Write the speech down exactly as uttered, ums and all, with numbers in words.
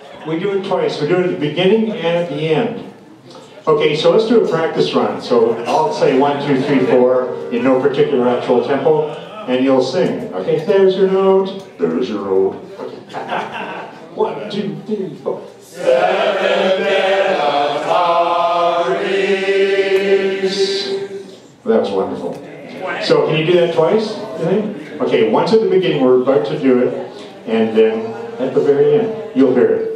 We do it twice. We do it at the beginning and at the end. Okay, so let's do a practice run. So I'll say one, two, three, four in no particular actual tempo, and you'll sing. Okay, there's your note. There's your note. Okay. One, two, three, four. Seven That was wonderful. So can you do that twice, you think? Okay, once at the beginning, we're about to do it, and then at the very end, you'll hear it.